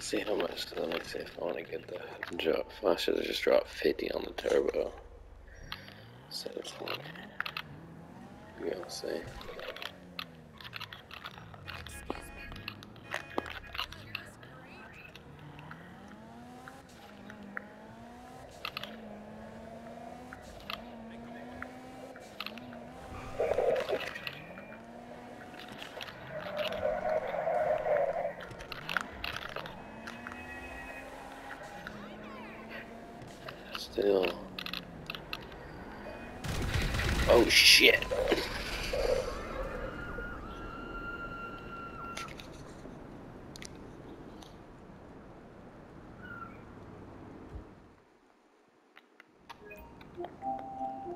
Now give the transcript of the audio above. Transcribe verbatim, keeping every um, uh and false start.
See how much. Let me see if I want to get the drop. I should have just dropped fifty on the turbo. So it's like, you gonna see. Still. Oh shit.